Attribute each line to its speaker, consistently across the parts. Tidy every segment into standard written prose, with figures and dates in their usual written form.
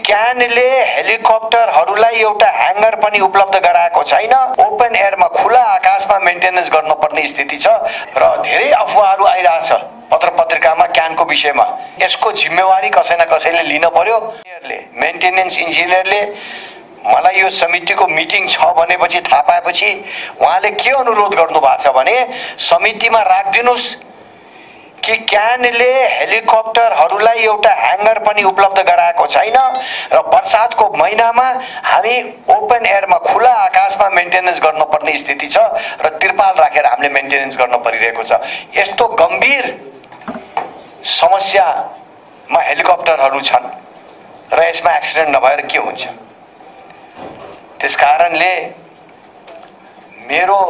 Speaker 1: क्यानले हेलिकप्टरहरूलाई एउटा ह्याङ्गर पनि उपलब्ध गराएको छैन। ओपन एयरमा खुला आकाशमा मेन्टेनेन्स गर्नुपर्ने स्थिति छ र धेरै अफवाहहरू आइरहेछ पत्र पत्रिकामा क्यानको विषयमा। यसको जिम्मेवारी कसै न कसैले लिन पर्यो। मेन्टेनेन्स इन्जिनियरले मलाई यो समितिको मिटिङ छ भनेपछि थाहा पाएपछि उहाँले के अनुरोध गर्नु भएको छ भने समितिमा राखिदिनुस् कि क्यानले हेलिकप्टरहरूलाई एउटा ह्याङ्गर पनि उपलब्ध गराएको छैन र बर्सातको महिनामा हामी ओपन एयरमा खुला आकाशमा मेन्टेनेन्स गर्नुपर्ने स्थिति छ र तिरपाल राखेर हामीले मेन्टेनेन्स गर्न परिरहेको छ। यस्तो गम्भीर समस्यामा हेलिकप्टरहरू छन् र यसमा एक्सिडेन्ट नभएर के हुन्छ। त्यसकारणले मेरो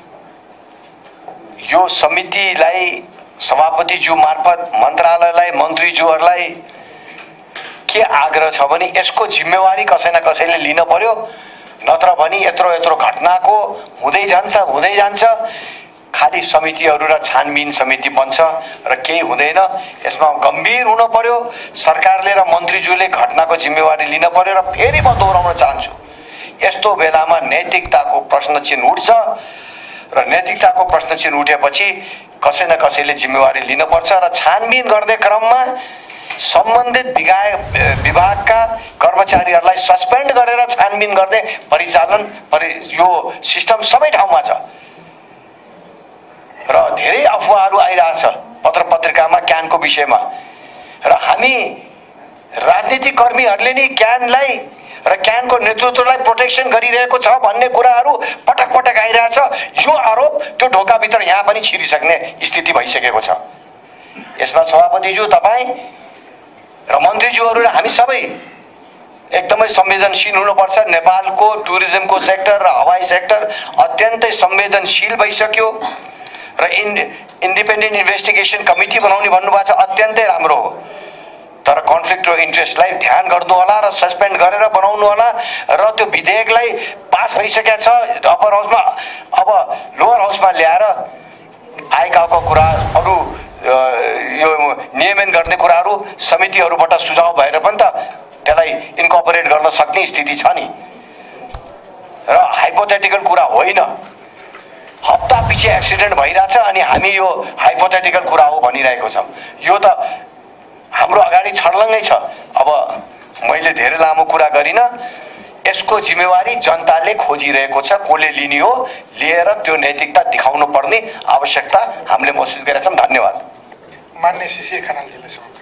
Speaker 1: यो समितिलाई सभापतिज्यू मार्फत मन्त्रालयलाई मन्त्रीज्यूहरूलाई के आग्रह छ भने यसको जिम्मेवारी कसै न कसैले लिन पर्यो। नत्र भने यत्रो यत्रो घटनाको हुँदै जान्छ खाली समितिहरू र छानबिन समिति बन्छ र केही हुँदैन। यसमा गम्भीर हुन पर्यो। सरकारले र मन्त्रीज्यूले घटनाको जिम्मेवारी लिन पर्यो र फेरि म दोहोऱ्याउन चाहन्छु यस्तो बेलामा नैतिकताको प्रश्न चिन्ह उठ्छ र नैतिकताको प्रश्न चिन्ह उठेपछि कसै न कसैले जिम्मेवारी लिनुपर्छ र छानबिन गर्ने क्रममा सम्बन्धित विभागका कर्मचारीहरूलाई सस्पेन्ड गरेर छानबिन गर्ने परिचालन यो सिस्टम सबै ठाउँमा छ र धेरै अफवाहहरू आइरहेछ पत्र पत्रिकामा क्यानको विषयमा र हामी राजनीतिक कर्मीहरूले नि क्यानलाई र क्यानको नेतृत्वलाई प्रोटेक्सन गरिरहेको छ भन्ने कुराहरू पटक पटक आइरहेछ। यो आरोप त्यो ढोकाभित्र यहाँ पनि छिरिसक्ने स्थिति भइसकेको छ। यसमा सभापतिज्यू तपाईँ र मन्त्रीज्यूहरू र हामी सबै एकदमै संवेदनशील हुनुपर्छ। नेपालको टुरिज्मको सेक्टर र हवाई सेक्टर अत्यन्तै संवेदनशील भइसक्यो र इन्डिपेन्डेन्ट इन्भेस्टिगेसन कमिटी बनाउने भन्नुभएको छ, अत्यन्तै राम्रो हो। तर कन्फ्लिक्ट अफ इन्ट्रेस्टलाई ध्यान गर्नु होला र सस्पेन्ड गरेर बनाउनु होला र त्यो विधेयकलाई पास भइसकेको छ अप्पर हाउसमा, अब लोअर हाउसमा ल्याएर आइकाको कुराहरू यो नियमन गर्ने कुराहरू समितिहरूबाट सुझाव भएर पनि त त्यसलाई इन्कर्पोरेट गर्न सक्ने स्थिति छ नि र हाइपोथेटिकल कुरा होइन। हप्ता पछि एक्सिडेन्ट भइरहेछ अनि हामी यो हाइपोथेटिकल कुरा हो भनिरहेको छौँ। यो त हाम्रो अगाडि छर्लङ्गै छ। अब मैले धेरै लामो कुरा गरिन। यसको जिम्मेवारी जनताले खोजिरहेको छ, कसले लिने हो, लिएर त्यो नैतिकता देखाउनु पर्ने आवश्यकता हामीले महसुस गरेका छौँ। धन्यवाद।
Speaker 2: मान्य शिशिर खनालजीलाई